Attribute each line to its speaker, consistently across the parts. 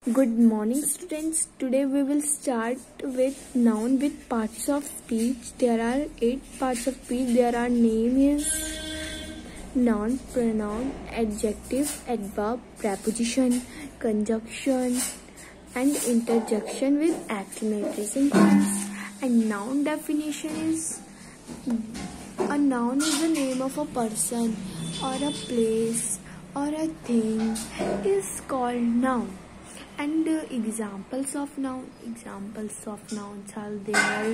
Speaker 1: Good morning, students. Today we will start with noun with parts of speech. There are 8 parts of speech. There are name is noun, pronoun, adjective, adverb, preposition, conjunction, and interjection with exclamatory sentence. And noun definition is a noun is the name of a person or a place or a thing is called noun. And examples of nouns are there.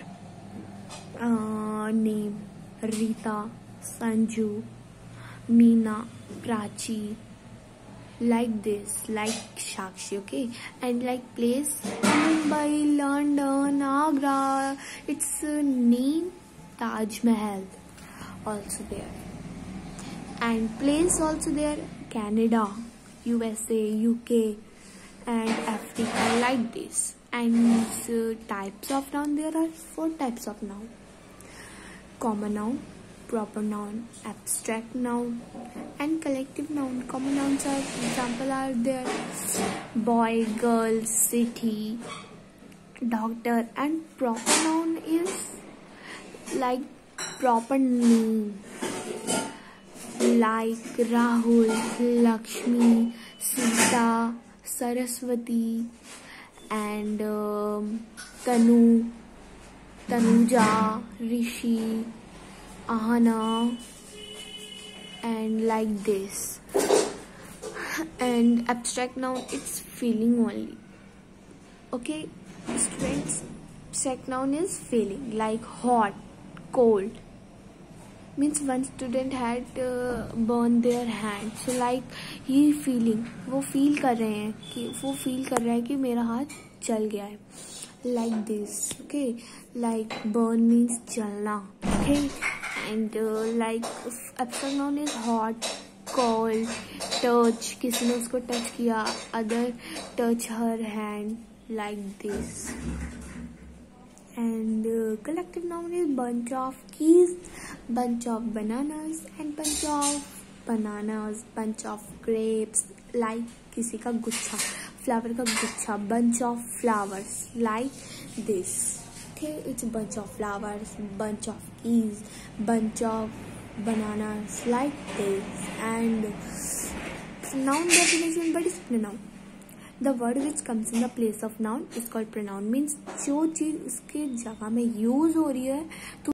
Speaker 1: Name: Rita, Sanju, Meena, Prachi, like this, like Shakshi, okay? And like place: Mumbai, London, Agra. Its name: Taj Mahal, also there. And place also there: Canada, USA, UK, and Africa, like this. And types of noun, there are 4 types of noun: common noun, proper noun, abstract noun, and collective noun. Common nouns are example are there: boy, girl, city, doctor. And proper noun is like proper name, like Rahul, Lakshmi, Sita, Saraswati, and Tanu, Tanuja, Rishi, Ahana, and like this. And abstract noun, it's feeling only. Okay, students, abstract noun is feeling, like hot, cold. Means one student had burned their hand, so like he feeling, वो feel कर रहे हैं कि वो feel कर रहा है कि मेरा हाथ जल गया है, like this. Okay, like burn means जलना. Okay, and like abstract noun is hot, cold, touch, किसी ने उसको touch किया, other touch her hand, like this. And collective noun is bunch of keys, bunch of bananas, and bunch of grapes, like किसी का गुच्छा, flower का गुच्छा, bunch of flowers, like this. Okay, it's a bunch of flowers, bunch of keys, bunch of bananas, like this. And noun definition, but it's pronoun. The word which comes in the place of noun is called pronoun. Means जो चीज उसके जगह में use हो रही है तो